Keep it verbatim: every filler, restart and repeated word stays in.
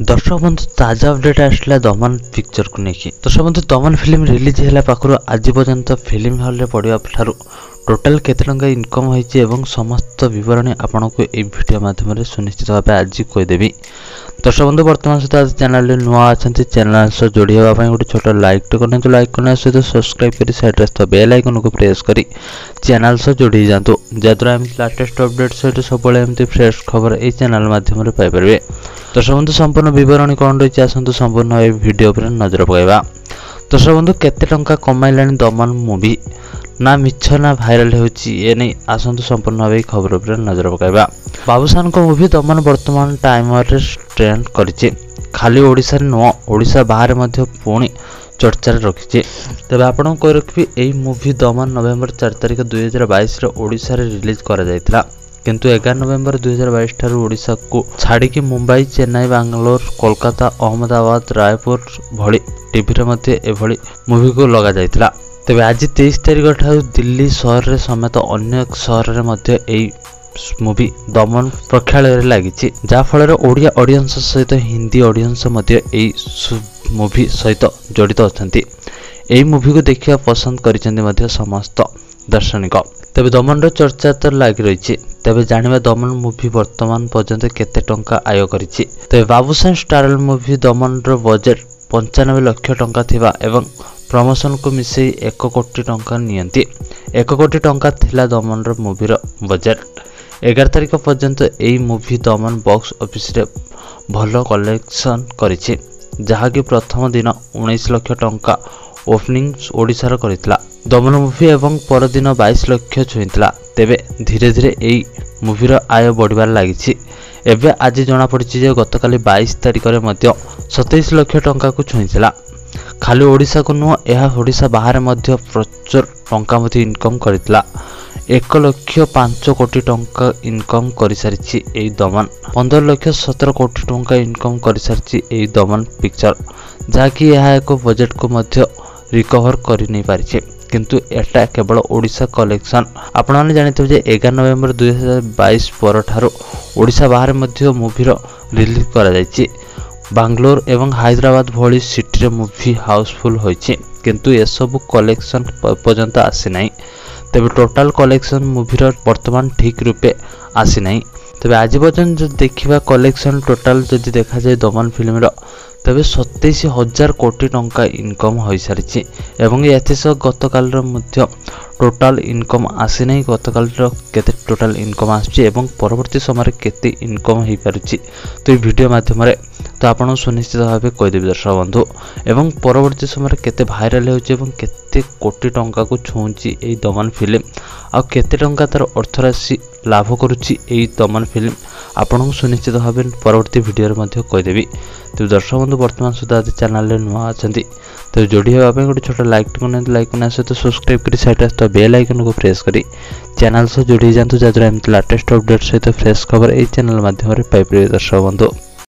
दर्शक बंधु ताजा अपडेट आसला दमन पिक्चर को लेकिन दर्शक बंधु दमन फिल्म रिलीज है पाखु आज पर्यंत फिल्म हॉल रे पड़िया ठारू टोटाल केते टंका इनकम होइछि एवं समस्त विवरणी आपन को ए वीडियो माध्यम रे सुनिश्चित भाबे आज कहिदेबी। दर्शक बंधु वर्तमान सहित आज चैनल रे नुआ अछंती चैनल से जोड़ी हेबा पई गोटे छोटा लाइक तो करने तो लाइक करने सहित सब्सक्राइब करी साइड रे बेल आइकन को प्रेस करी चैनल से जोड़ी जांतु जद्रा हम लेटेस्ट अपडेट सहित सबले एमती फ्रेश खबर ए चैनल माध्यम रे पाइ परबे। दर्शक बंधु संपूर्ण विवरणी कौन रही आसतु संपूर्ण ए वीडियो पर नजर पकाइबा। दर्शक बंधु केते टंका कमाइलानी दमन मूवी ना मिछ ना भाइराल होची ए नै आसतु संपूर्ण भाबे खबर पर नजर पकाइबा। बाबूसान को मूवी दमन वर्तमान टाइम रे ट्रेंड करिछि खाली ओडिसा रे न ओडिसा बाहर मध्ये पुणी चर्चा रखिछि। तबे आपण को रखबी एई मूवी दमन नवेम्बर चार तारिख दो हज़ार बाईस रे ओडिसा रे रिलीज करा जायतिला किंतु ग्यारह नवेम्बर दो हज़ार बाईस ठारू ओडिसा को छाड़ी कि मुंबई चेन्नई बेंगलोर कोलकाता अहमदाबाद रायपुर भली टीवी रे मध्ये एभली मूवी को लगा जायतिला। तबे आज तेईस तारिख ठारू दिल्ली शहर रे समेत अन्य शहर रे मध्ये एई मूवी दमन प्रक्षालय रे लागिछि जा फल रे ओडिया ऑडियंस सहित हिंदी ऑडियंस मध्ये एई मूवी सहित जड़ित अछंती। एई मूवी को देखिया पसंद करिसेंती मध्ये समस्त दर्शनिक। तबे दमन रो चर्चा तो लागि रहिछि तबे जानिबा दमन मूवी वर्तमान पर्यंत केते टंका आय करिछि। तबे बाबूसान स्टारल मूवी दमन रो बजेट पंचानबे लाख टंका थिबा एवं प्रमोशन को मिसई एक कोटी टंका नियंती एक कोटी टंका थिला दमन रो मूवी रो बजेट। ग्यारह तारिख पर्यंत एई मूवी दमन बॉक्स ऑफिस रे भलो कलेक्शन करिछि जहा कि प्रथम दिन उन्नीस लाख टंका ओपनिंग ओडिसा रो करितला दमन मूवी एवं पर दिन बाईस लाख छुईतला। तेबे धीरे धीरे एई मूवी रो आय बढ़िबार लागिछि। एबे आज जणा पड़िछि जे गतकाली बाईस तारिख रे मध्य सत्ताईस लाख टंका को छुईतला। खाली ओडिसा को नुह एहा ओडिसा बाहर मध्य प्रचुर टंका मध्य इनकम करितला। एक लाख पाँच कोटी टंका इनकम करि सारिछि एई दमन पंद्रह लाख सत्रह कोटी टंका इनकम करि सारिछि एई दमन पिक्चर जहा कि एहा एक बजेट को मध्य रिकवर करि नै पारिछि किंतु एटा केवल ओडिसा कलेक्शन। आपण माने जानिथबे जे ग्यारह नवेम्बर दो हज़ार बाईस पर ठारो ओडिसा बाहर मध्य मूवी रो रिलीज करा जायछि। बेंगलोर एवं हैदराबाद भली सिटी रे मूवी हाउसफुल होइछि किंतु ए सब कलेक्शन पर्यंत आसी नै। तबे टोटल कलेक्शन मूवी रो वर्तमान ठीक रूपे आसी नै। तबे आज पर्यंत जो देखिबा कलेक्शन टोटल जदि देखा जाय दमन फिल्म रो तबे सत्ताईस हजार कोटी टंका इनकम हो सारी एवं एथिस गतकाल मध्य टोटाल इनकम आसी नहीं गतकाल केते टोटाल इनकम आछि एवं परवर्ती समय केते इनकम हो पारुछि तो वीडियो माध्यम रे तो आपण सुनिश्चित भाबे कहि देबी दर्शक बंधु एवं परवर्ती समय केते भाइराल होछि एवं केते कोटी टंका को छुंची एई दमन फिल्म आ केते टंका तार अर्थराशि लाभ करुछि एई दमन फिल्म आपण सुनिश्चित भाबे परवर्ती वीडियो रे मध्य कहि देबी। तो दर्शक बंधु वर्तमान सुधा चैनल रे नुआ अछंती तो जोड़ी हेबा पई गोटे छोटा लाइक करने लाइक करने सहित सब्सक्राइब करी साइड रे बेल आइकन को प्रेस करी चैनल से जोड़ी जानतु जद्रा एमती लेटेस्ट अपडेट सहित फ्रेश खबर ए चैनल माध्यम रे पाइ परिबे दर्शक बंधु।